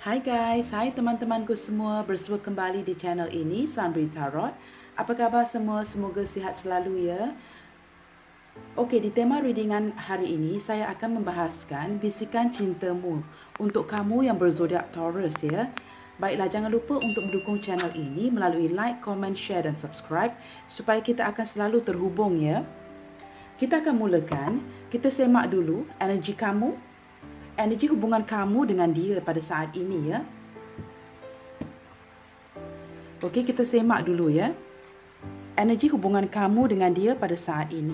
Hai guys, hai teman-temanku semua, bersua kembali di channel ini, Sunbri Tarot. Apa khabar semua? Semoga sihat selalu ya. Okey, di tema readingan hari ini, saya akan membahaskan bisikan cintamu untuk kamu yang berzodiak Taurus ya. Baiklah, jangan lupa untuk mendukung channel ini melalui like, comment, share dan subscribe supaya kita akan selalu terhubung ya. Kita akan mulakan, kita semak dulu energi kamu, energi hubungan kamu dengan dia pada saat ini ya. Okey, kita semak dulu ya. Energi hubungan kamu dengan dia pada saat ini.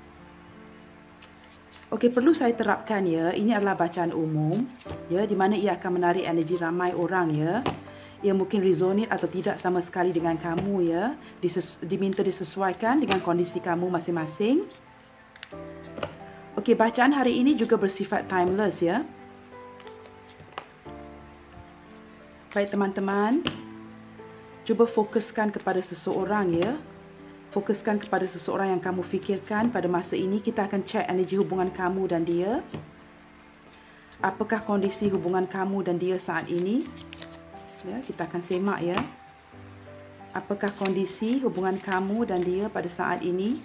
Okey, perlu saya terapkan ya, ini adalah bacaan umum ya, di mana ia akan menarik energi ramai orang ya. Ia mungkin resonate atau tidak sama sekali dengan kamu ya. Diminta disesuaikan dengan kondisi kamu masing-masing. Okey, bacaan hari ini juga bersifat timeless ya. Baik teman-teman, cuba fokuskan kepada seseorang ya. Fokuskan kepada seseorang yang kamu fikirkan pada masa ini. Kita akan cek energi hubungan kamu dan dia. Apakah kondisi hubungan kamu dan dia saat ini? Ya, kita akan semak ya. Apakah kondisi hubungan kamu dan dia pada saat ini?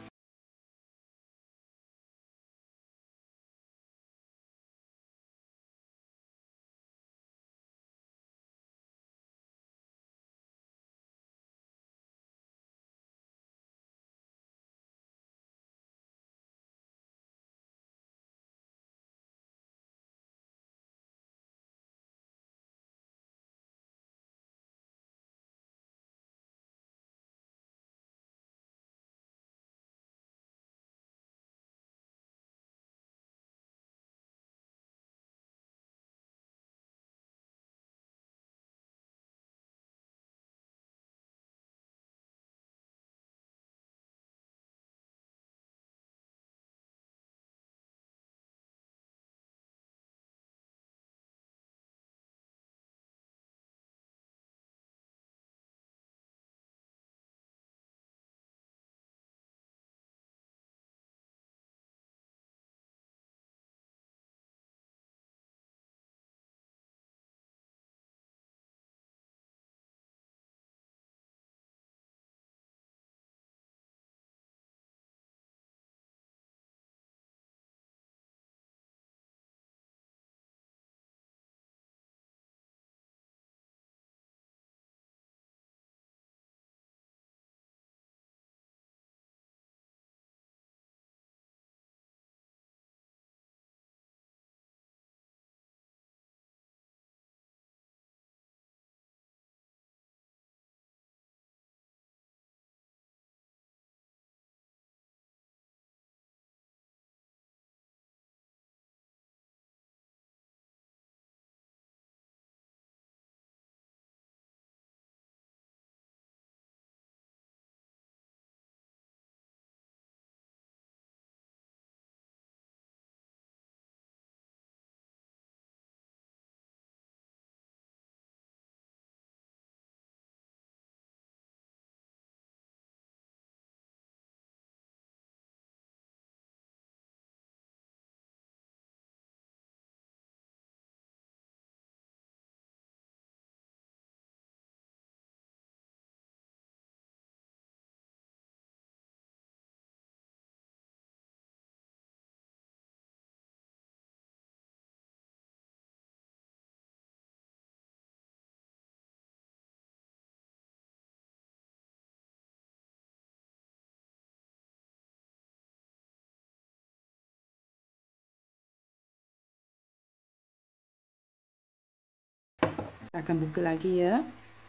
Saya akan buka lagi ya.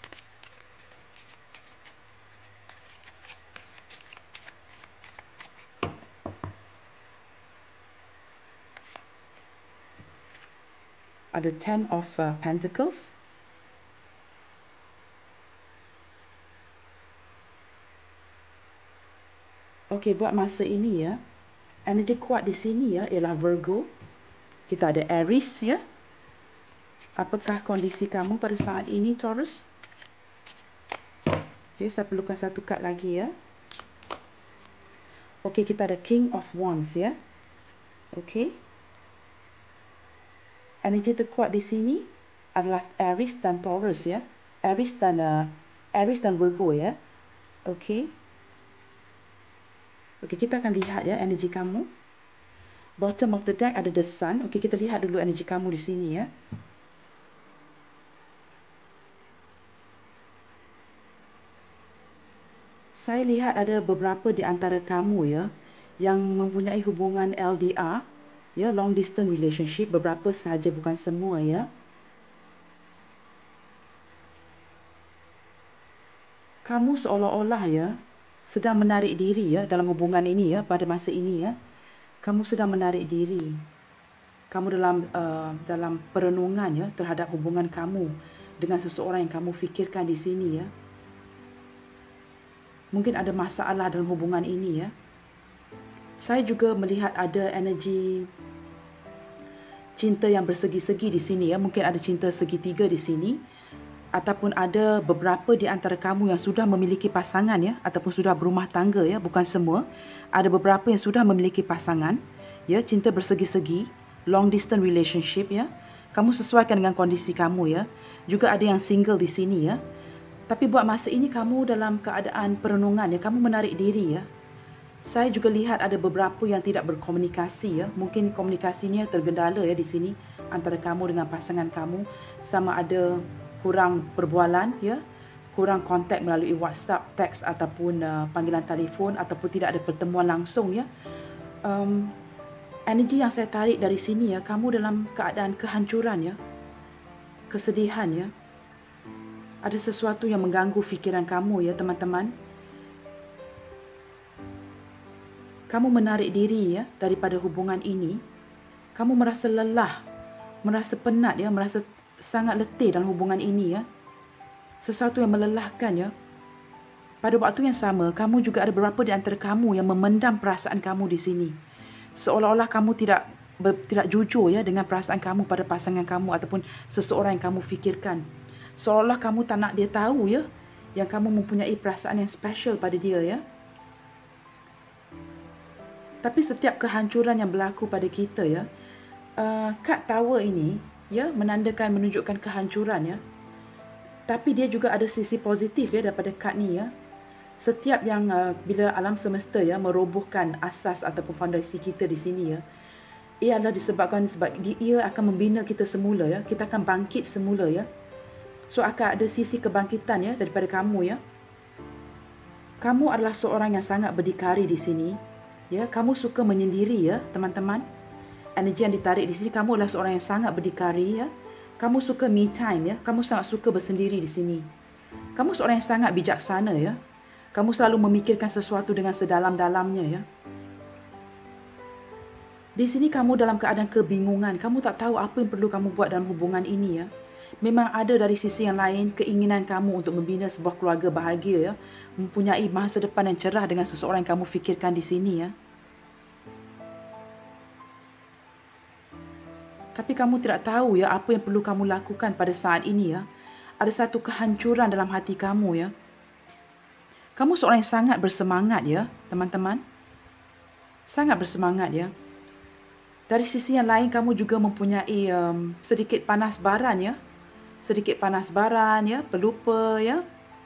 Ada Ten of Pentacles. Okey, buat masa ini ya, energi kuat di sini ya ialah Virgo. Kita ada Aries ya. Apakah kondisi kamu pada saat ini, Taurus? Okey, saya perlukan satu kad lagi ya. Okey, kita ada King of Wands ya. Okey. Energi terkuat di sini adalah Aries dan Taurus ya. Aries dan Virgo ya. Okey. Okey, kita akan lihat ya energi kamu. Bottom of the deck ada the Sun. Okey, kita lihat dulu energi kamu di sini ya. Saya lihat ada beberapa di antara kamu ya yang mempunyai hubungan LDR, ya, long distance relationship, beberapa sahaja bukan semua ya. Kamu seolah-olah ya sedang menarik diri ya dalam hubungan ini ya, pada masa ini ya. Kamu sedang menarik diri. Kamu dalam perenungan ya terhadap hubungan kamu dengan seseorang yang kamu fikirkan di sini ya. Mungkin ada masalah dalam hubungan ini ya. Saya juga melihat ada energi cinta yang bersegi-segi di sini ya. Mungkin ada cinta segitiga di sini. Ataupun ada beberapa di antara kamu yang sudah memiliki pasangan ya. Ataupun sudah berumah tangga ya. Bukan semua. Ada beberapa yang sudah memiliki pasangan. Ya, cinta bersegi-segi. Long distance relationship ya. Kamu sesuaikan dengan kondisi kamu ya. Juga ada yang single di sini ya. Tapi buat masa ini kamu dalam keadaan perenungan ya, kamu menarik diri ya. Saya juga lihat ada beberapa yang tidak berkomunikasi ya. Mungkin komunikasinya tergendala ya di sini antara kamu dengan pasangan kamu, sama ada kurang perbualan ya, kurang kontak melalui WhatsApp, teks ataupun panggilan telefon, ataupun tidak ada pertemuan langsung ya. Energi yang saya tarik dari sini ya, kamu dalam keadaan kehancuran ya, kesedihan ya. Ada sesuatu yang mengganggu fikiran kamu ya teman-teman. Kamu menarik diri ya daripada hubungan ini. Kamu merasa lelah, merasa penat ya, merasa sangat letih dalam hubungan ini ya. Sesuatu yang melelahkan ya. Pada waktu yang sama, kamu juga ada beberapa di antara kamu yang memendam perasaan kamu di sini. Seolah-olah kamu tidak jujur ya dengan perasaan kamu pada pasangan kamu ataupun seseorang yang kamu fikirkan. Seolah kamu tak nak dia tahu ya, yang kamu mempunyai perasaan yang special pada dia ya. Tapi setiap kehancuran yang berlaku pada kita ya, kad Tower ini ya menunjukkan kehancuran ya. Tapi dia juga ada sisi positif ya daripada kad ni ya. Setiap yang bila alam semesta ya merobohkan asas ataupun fondasi kita di sini ya, ia adalah disebabkan sebab ia akan membina kita semula ya. Kita akan bangkit semula ya. So akan ada sisi kebangkitan ya daripada kamu ya. Kamu adalah seorang yang sangat berdikari di sini. Ya, kamu suka menyendiri ya, teman-teman. Energi yang ditarik di sini, kamu adalah seorang yang sangat berdikari ya. Kamu suka me time ya. Kamu sangat suka bersendiri di sini. Kamu seorang yang sangat bijaksana ya. Kamu selalu memikirkan sesuatu dengan sedalam-dalamnya ya. Di sini kamu dalam keadaan kebingungan. Kamu tak tahu apa yang perlu kamu buat dalam hubungan ini ya. Memang ada dari sisi yang lain keinginan kamu untuk membina sebuah keluarga bahagia ya, mempunyai masa depan yang cerah dengan seseorang yang kamu fikirkan di sini ya. Tapi kamu tidak tahu ya apa yang perlu kamu lakukan pada saat ini ya. Ada satu kehancuran dalam hati kamu ya. Kamu seorang yang sangat bersemangat ya, teman-teman. Sangat bersemangat ya. Dari sisi yang lain kamu juga mempunyai sedikit panas baran ya. Sedikit panas baran ya, pelupa ya.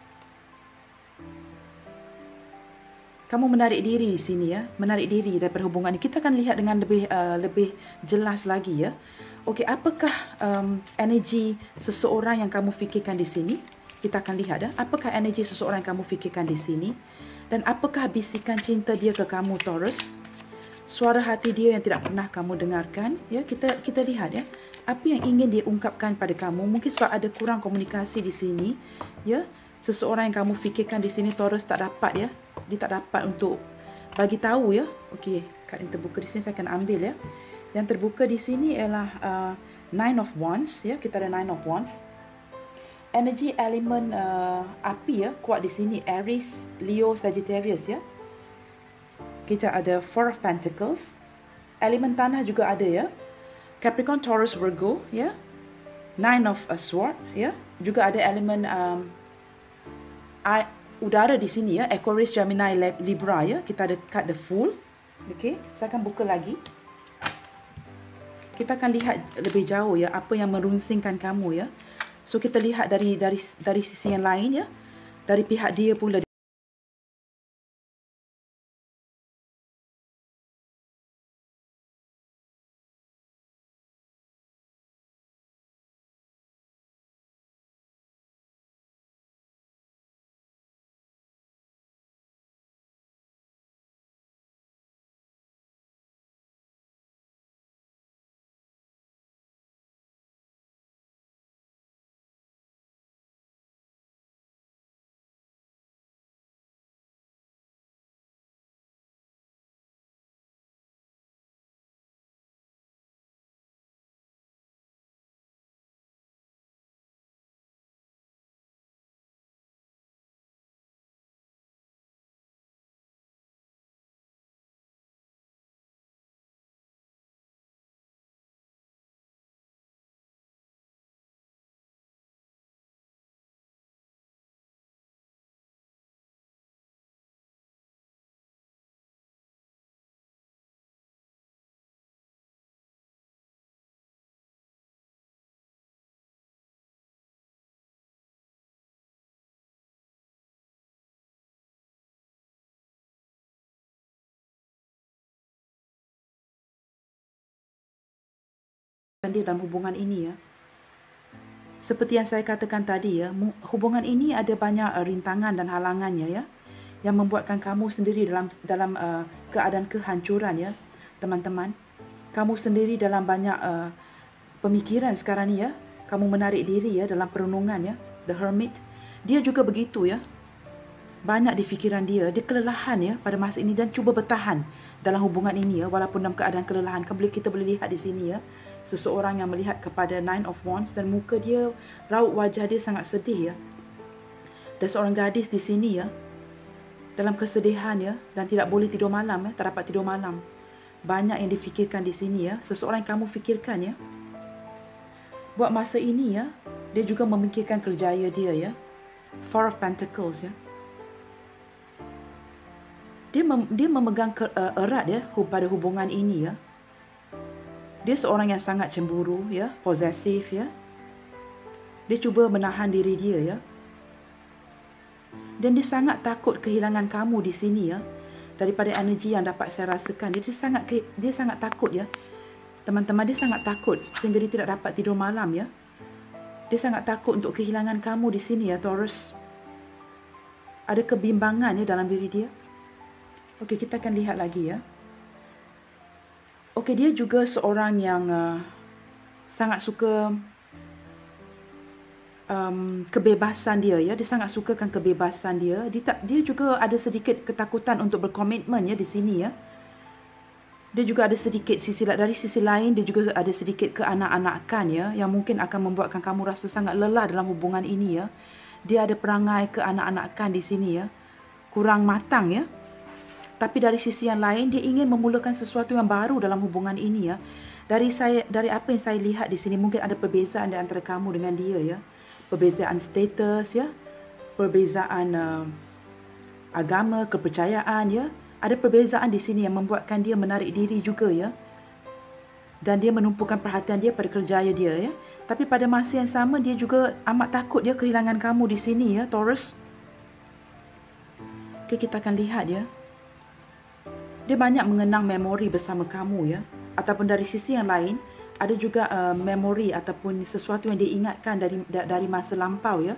Kamu menarik diri di sini ya, menarik diri daripada hubungan ini. Kita akan lihat dengan lebih jelas lagi ya. Okey, apakah energi seseorang yang kamu fikirkan di sini? Kita akan lihat ya, apakah energi seseorang yang kamu fikirkan di sini, dan apakah bisikan cinta dia ke kamu, Taurus? Suara hati dia yang tidak pernah kamu dengarkan ya. Kita lihat ya. Apa yang ingin dia ungkapkan pada kamu? Mungkin sebab ada kurang komunikasi di sini, ya. Seseorang yang kamu fikirkan di sini, Taurus, tak dapat ya. Dia tak dapat untuk bagi tahu ya. Okey, kad yang terbuka di sini saya akan ambil ya. Yang terbuka di sini ialah Nine of Wands ya. Kita ada Nine of Wands. Energi elemen api ya kuat di sini, Aries, Leo, Sagittarius ya. Kita ada Four of Pentacles. Elemen tanah juga ada ya. Capricorn, Taurus, Virgo ya. Nine of Swords ya. Juga ada elemen udara di sini ya, Aquarius, Gemini, Libra ya. Kita ada card the Fool. Okey, saya akan buka lagi. kita akan lihat lebih jauh ya apa yang merunsingkan kamu ya. So kita lihat dari sisi yang lain ya. Dari pihak dia pula. Dia dalam hubungan ini ya. Seperti yang saya katakan tadi ya, hubungan ini ada banyak rintangan dan halangannya ya, yang membuatkan kamu sendiri dalam keadaan kehancuran ya, teman-teman. Kamu sendiri dalam banyak pemikiran sekarang ni ya. Kamu menarik diri ya dalam perenungan ya. The Hermit, dia juga begitu ya. Banyak di fikiran dia kelelahan ya pada masa ini dan cuba bertahan dalam hubungan ini ya, walaupun dalam keadaan kelelahan. Kita boleh lihat di sini ya, seseorang yang melihat kepada Nine of Wands dan muka dia, raut wajah dia sangat sedih ya. Dan seorang gadis di sini ya, dalam kesedihan ya, dan tidak boleh tidur malam ya, tak dapat tidur malam. Banyak yang difikirkan di sini ya, seseorang yang kamu fikirkan ya. Buat masa ini ya, dia juga memikirkan kerjaya dia ya. Four of Pentacles ya. Dia memegang erat ya pada hubungan ini ya. Dia seorang yang sangat cemburu ya, posesif ya. Dia cuba menahan diri dia ya. Dan dia sangat takut kehilangan kamu di sini ya. Daripada energi yang dapat saya rasakan, dia sangat takut ya. Teman-teman, dia sangat takut sehingga dia tidak dapat tidur malam ya. Dia sangat takut untuk kehilangan kamu di sini ya, Taurus. Ada kebimbangan ya dalam diri dia. Okey, kita akan lihat lagi ya. Okey, dia juga seorang yang sangat suka kebebasan dia ya. Dia sangat sukakan kebebasan dia. Dia juga ada sedikit ketakutan untuk berkomitmen ya di sini ya. Dia juga ada sedikit dari sisi lain, dia juga ada sedikit keanak-anakan ya, yang mungkin akan membuatkan kamu rasa sangat lelah dalam hubungan ini ya. Dia ada perangai keanak-anakan di sini ya. Kurang matang ya. Tapi dari sisi yang lain, dia ingin memulakan sesuatu yang baru dalam hubungan ini ya. Dari apa yang saya lihat di sini, mungkin ada perbezaan di antara kamu dengan dia ya. Perbezaan status ya. Perbezaan agama, kepercayaan ya. Ada perbezaan di sini yang membuatkan dia menarik diri juga ya. Dan dia menumpukan perhatian dia pada kerjaya dia ya. Tapi pada masa yang sama, dia juga amat takut dia kehilangan kamu di sini ya, Taurus. Okey, kita akan lihat ya. Dia banyak mengenang memori bersama kamu ya. Ataupun dari sisi yang lain, ada juga memori ataupun sesuatu yang dia ingatkan dari masa lampau ya.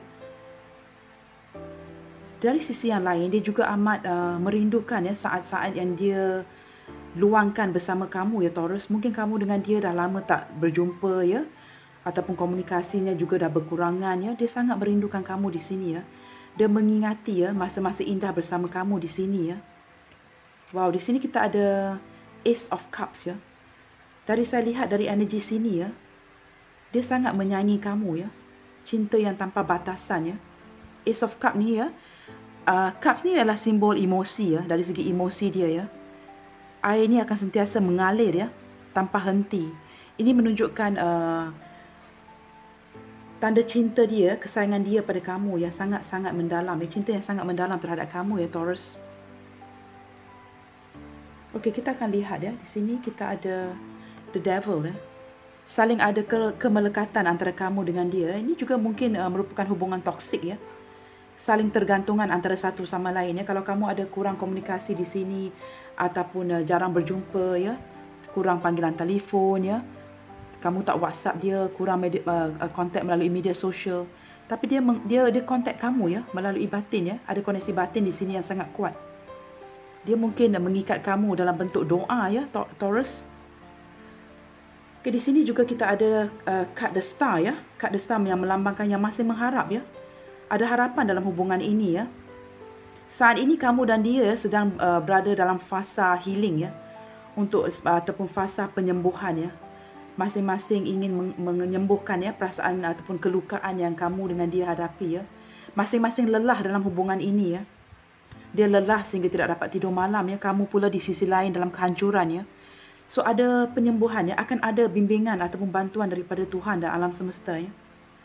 Dari sisi yang lain, dia juga amat merindukan ya saat-saat yang dia luangkan bersama kamu ya, Taurus. Mungkin kamu dengan dia dah lama tak berjumpa ya. Ataupun komunikasinya juga dah berkurangan ya. Dia sangat merindukan kamu di sini ya. Dia mengingati ya masa-masa indah bersama kamu di sini ya. Wow, di sini kita ada Ace of Cups ya. Dari saya lihat dari energi sini ya, dia sangat menyayangi kamu ya. Cinta yang tanpa batasan ya. Ace of Cups ni ya. Cups ni adalah simbol emosi ya. Dari segi emosi dia ya. Air ni akan sentiasa mengalir ya. Tanpa henti. Ini menunjukkan tanda cinta dia, kesayangan dia pada kamu yang sangat-sangat mendalam. Cinta yang sangat mendalam terhadap kamu ya, Taurus. Okey, kita akan lihat ya. Di sini kita ada The Devil ya. saling ada kemelekatan antara kamu dengan dia. Ini juga mungkin merupakan hubungan toksik ya. Saling tergantungan antara satu sama lain ya. Kalau kamu ada kurang komunikasi di sini ataupun jarang berjumpa ya, kurang panggilan telefon ya, kamu tak WhatsApp dia, kurang kontak melalui media sosial, tapi dia kontak kamu ya melalui batin ya. Ada koneksi batin di sini yang sangat kuat. Dia mungkin mengikat kamu dalam bentuk doa ya, Taurus. Okay, di sini juga kita ada kad The Star ya. Kad The Star yang melambangkan yang masih mengharap ya. Ada harapan dalam hubungan ini ya. Saat ini kamu dan dia sedang berada dalam fasa healing ya. Ataupun fasa penyembuhan ya. Masing-masing ingin menyembuhkan ya perasaan ataupun kelukaan yang kamu dengan dia hadapi ya. Masing-masing lelah dalam hubungan ini ya. Dia lelah sehingga tidak dapat tidur malam ya. Kamu pula di sisi lain dalam kehancuran ya. So ada penyembuhan ya, akan ada bimbingan ataupun bantuan daripada Tuhan dan alam semesta ya.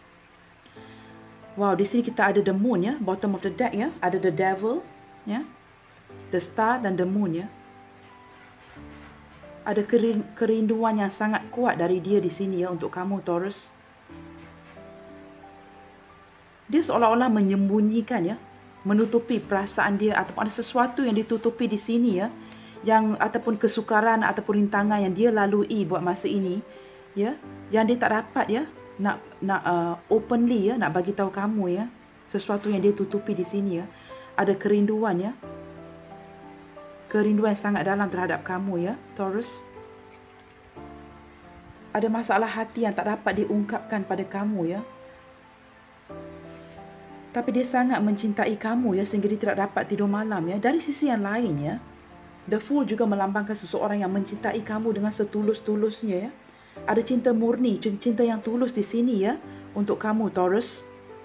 Wow, di sini kita ada the moon ya, bottom of the deck ya, ada the devil ya, the star dan the moon ya. Ada kerinduan yang sangat kuat dari dia di sini ya untuk kamu Taurus. Dia seolah-olah menyembunyikan ya, menutupi perasaan dia ataupun ada sesuatu yang ditutupi di sini ya. Yang ataupun kesukaran ataupun rintangan yang dia lalui buat masa ini ya, yang dia tak dapat ya nak openly ya, nak bagi tahu kamu ya, sesuatu yang dia tutupi di sini ya. Ada kerinduan ya, kerinduan sangat dalam terhadap kamu ya Taurus. Ada masalah hati yang tak dapat diungkapkan pada kamu ya, tapi dia sangat mencintai kamu ya sehingga dia tidak dapat tidur malam ya. Dari sisi yang lain ya, The Fool juga melambangkan seseorang yang mencintai kamu dengan setulus-tulusnya ya. Ada cinta murni, cinta yang tulus di sini ya untuk kamu Taurus.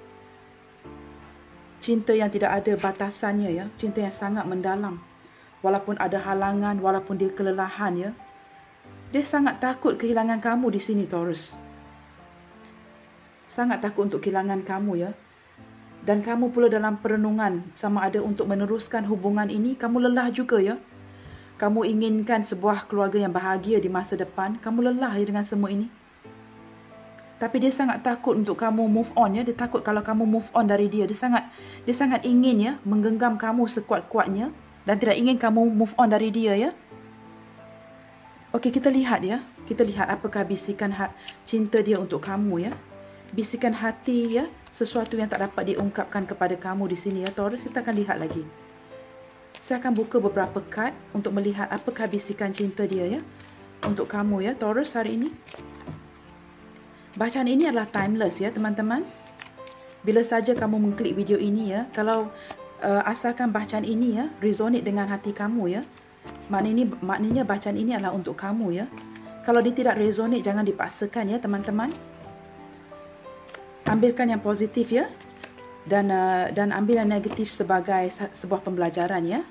Cinta yang tidak ada batasannya ya, cinta yang sangat mendalam. Walaupun ada halangan, walaupun dia kelelahan ya. Dia sangat takut kehilangan kamu di sini Taurus. Sangat takut untuk kehilangan kamu ya. Dan kamu pula dalam perenungan sama ada untuk meneruskan hubungan ini, kamu lelah juga ya. Kamu inginkan sebuah keluarga yang bahagia di masa depan. Kamu lelah ya dengan semua ini. Tapi dia sangat takut untuk kamu move on ya. Dia takut kalau kamu move on dari dia. Dia sangat ingin ya menggenggam kamu sekuat-kuatnya dan tidak ingin kamu move on dari dia ya. Okey, kita lihat ya. Kita lihat apakah bisikan cinta dia untuk kamu ya. Bisikan hati ya, sesuatu yang tak dapat diungkapkan kepada kamu di sini ya Taurus. Kita akan lihat lagi. Saya akan buka beberapa kad untuk melihat apakah bisikan cinta dia ya untuk kamu ya Taurus hari ini. Bacaan ini adalah timeless ya teman-teman. Bila saja kamu mengklik video ini ya, kalau asalkan bacaan ini ya resonate dengan hati kamu ya, maknanya bacaan ini adalah untuk kamu ya. Kalau dia tidak resonate, jangan dipaksakan ya teman-teman. Ambilkan yang positif ya. Dan ambil yang negatif sebagai sebuah pembelajaran ya.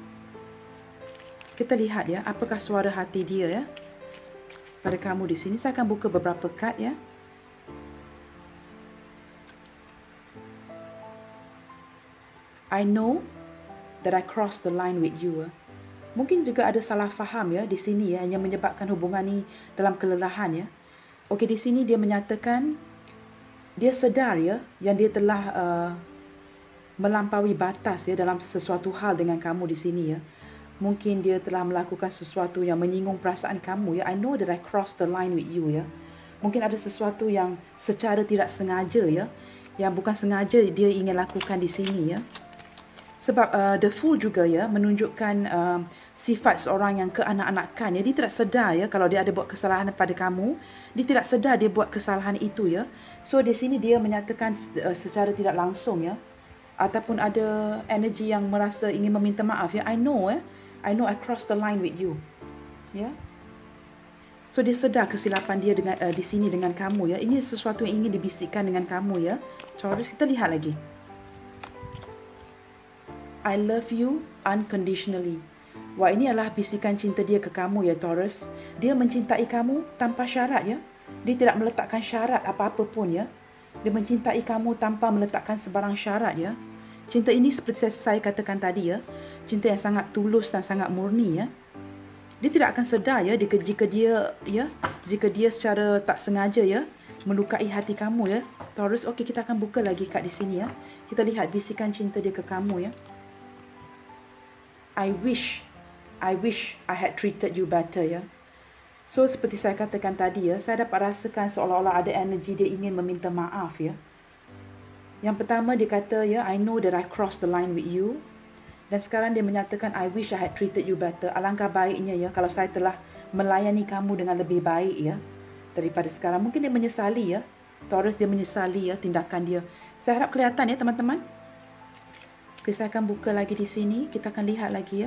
Kita lihat ya apakah suara hati dia ya pada kamu di sini. Saya akan buka beberapa kad ya. I know that I crossed the line with you. Mungkin juga ada salah faham ya di sini ya yang menyebabkan hubungan ini dalam kelelahan ya. Okey, di sini dia menyatakan dia sedar ya yang dia telah melampaui batas ya dalam sesuatu hal dengan kamu di sini ya. Mungkin dia telah melakukan sesuatu yang menyinggung perasaan kamu ya. I know that I crossed the line with you ya. Mungkin ada sesuatu yang secara tidak sengaja ya, yang bukan sengaja dia ingin lakukan di sini ya. Sebab The Fool juga ya menunjukkan sifat seorang yang kekanak-kanakan ya. Dia tidak sedar ya kalau dia ada buat kesalahan pada kamu. Dia tidak sedar dia buat kesalahan itu ya. So di sini dia menyatakan secara tidak langsung ya, ataupun ada energi yang merasa ingin meminta maaf ya. I know I crossed the line with you. Ya. So dia sedar kesilapan dia dengan di sini dengan kamu ya. Ini sesuatu yang ingin dibisikkan dengan kamu ya. Taurus, kita lihat lagi. I love you unconditionally. Wah, ini adalah bisikan cinta dia ke kamu ya Taurus. Dia mencintai kamu tanpa syarat ya. Dia tidak meletakkan syarat apa-apa pun ya. Dia mencintai kamu tanpa meletakkan sebarang syarat ya. Cinta ini seperti saya katakan tadi ya. Cinta yang sangat tulus dan sangat murni ya. dia tidak akan sedar ya jika dia secara tak sengaja ya melukai hati kamu ya, Taurus. Okey, kita akan buka lagi kad di sini ya. Kita lihat bisikan cinta dia ke kamu ya. I wish I had treated you better ya. So seperti saya katakan tadi ya, saya dapat rasakan seolah-olah ada energi dia ingin meminta maaf ya. Yang pertama dia kata ya, I know that I crossed the line with you. Dan sekarang dia menyatakan, I wish I had treated you better. Alangkah baiknya ya kalau saya telah melayani kamu dengan lebih baik ya daripada sekarang. Mungkin dia menyesali ya, Taurus, dia menyesali ya tindakan dia. Saya harap kelihatan ya teman-teman. Okay, saya akan buka lagi di sini. Kita akan lihat lagi ya.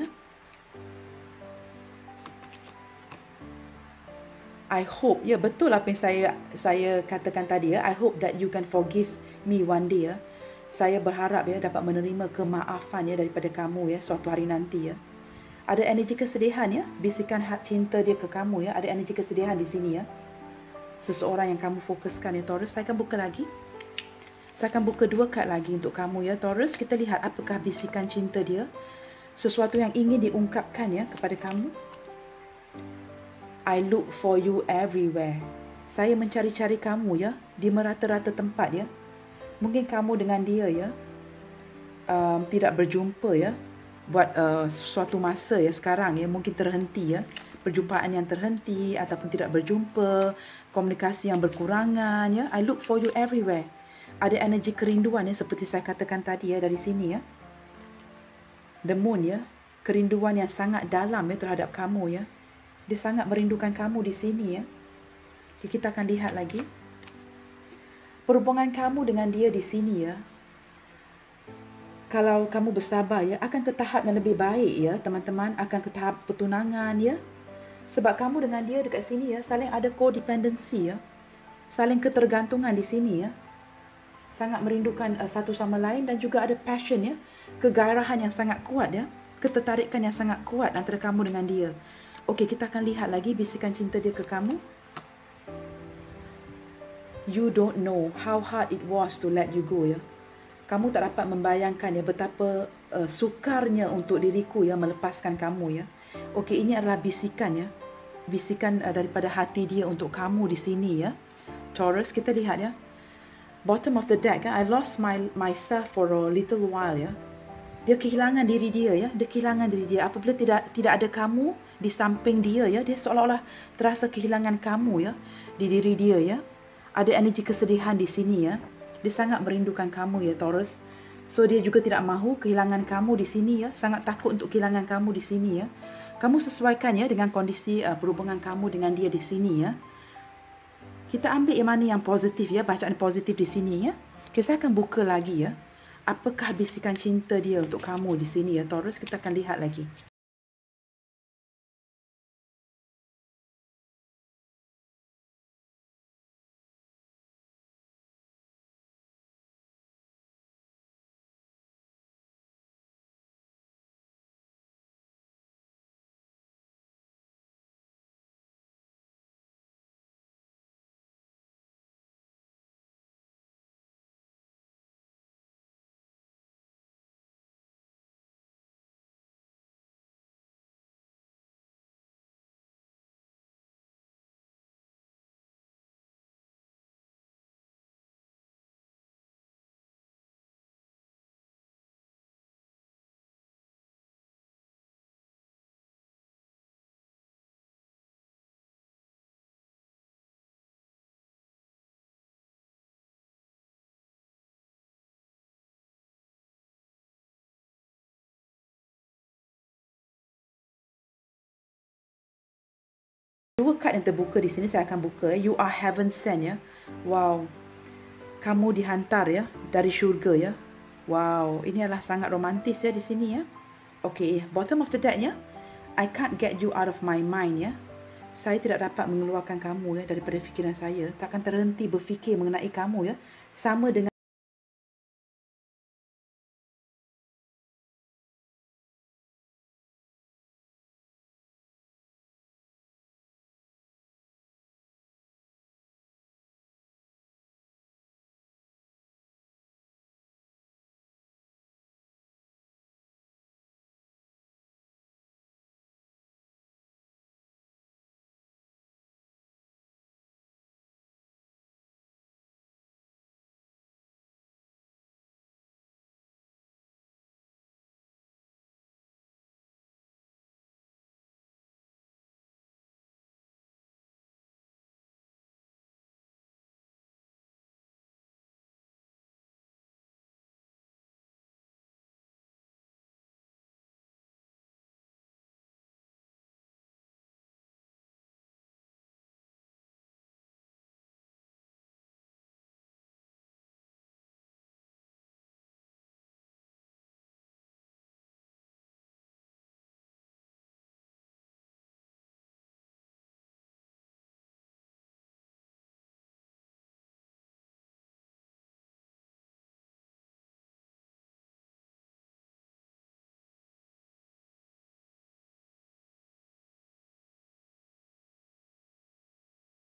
I hope, ya betul apa yang saya katakan tadi ya. I hope that you can forgive me one day ya. Saya berharap ya dapat menerima kemaafan ya daripada kamu ya suatu hari nanti ya. Ada energi kesedihan ya, bisikan cinta dia ke kamu ya. Ada energi kesedihan di sini ya. Seseorang yang kamu fokuskan ya, Taurus. Saya akan buka lagi. Saya akan buka 2 kad lagi untuk kamu ya, Taurus. Kita lihat apakah bisikan cinta dia. Sesuatu yang ingin diungkapkan ya kepada kamu. I look for you everywhere. Saya mencari-cari kamu ya di merata-rata tempat ya. Mungkin kamu dengan dia ya tidak berjumpa ya buat suatu masa ya sekarang ya, mungkin terhenti ya, perjumpaan yang terhenti ataupun tidak berjumpa, komunikasi yang berkurangan ya. I look for you everywhere. Ada energi kerinduan ya seperti saya katakan tadi ya dari sini ya. The moon ya, kerinduan yang sangat dalam ya terhadap kamu ya. Dia sangat merindukan kamu di sini ya. Kita akan lihat lagi. Perhubungan kamu dengan dia di sini ya. Kalau kamu bersabar ya, akan ke tahap yang lebih baik ya, teman-teman. Akan ke tahap pertunangan ya. Sebab kamu dengan dia dekat sini ya, saling ada codependency ya. Saling ketergantungan di sini ya. Sangat merindukan satu sama lain dan juga ada passion ya. Kegairahan yang sangat kuat ya. Ketertarikan yang sangat kuat antara kamu dengan dia. Okey, kita akan lihat lagi bisikan cinta dia ke kamu. You don't know how hard it was to let you go ya. Kamu tak dapat membayangkan ya betapa sukarnya untuk diriku ya melepaskan kamu ya. Okey, ini adalah bisikan ya. Bisikan daripada hati dia untuk kamu di sini ya. Taurus, kita lihat ya. Bottom of the deck, I lost myself for a little while ya. Dia kehilangan diri dia ya. Dia kehilangan diri dia. Apabila tidak ada kamu di samping dia ya, dia seolah-olah terasa kehilangan kamu ya di diri dia ya. Ada energi kesedihan di sini ya. Dia sangat merindukan kamu ya, Taurus. So dia juga tidak mahu kehilangan kamu di sini ya. Sangat takut untuk kehilangan kamu di sini ya. Kamu sesuaikan ya dengan kondisi perhubungan kamu dengan dia di sini ya. Kita ambil yang mana yang positif ya, bacaan positif di sini ya. Okay, saya akan buka lagi ya. Apakah bisikan cinta dia untuk kamu di sini ya, Taurus? Kita akan lihat lagi. Dua kad yang terbuka di sini saya akan buka. You are heaven sent ya. Wow. Kamu dihantar ya dari syurga ya. Wow, ini adalah sangat romantis ya di sini ya. Okay, bottom of the deck ya. I can't get you out of my mind ya. Saya tidak dapat mengeluarkan kamu ya daripada fikiran saya. Takkan terhenti berfikir mengenai kamu ya. Sama dengan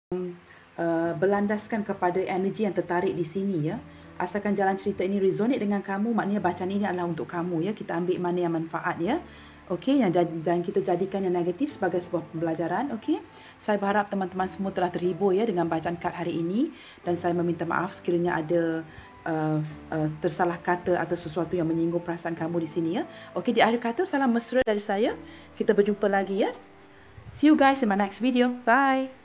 berlandaskan kepada energi yang tertarik di sini ya. Asalkan jalan cerita ini resonate dengan kamu, maknanya bacaan ini adalah untuk kamu ya. Kita ambil mana yang manfaat ya. Okey, dan kita jadikan yang negatif sebagai sebuah pembelajaran. Okey, saya berharap teman-teman semua telah terhibur ya dengan bacaan kad hari ini, dan saya meminta maaf sekiranya ada tersalah kata atau sesuatu yang menyinggung perasaan kamu di sini ya. Okey, di akhir kata salam mesra dari saya. Kita berjumpa lagi ya. See you guys in my next video. Bye.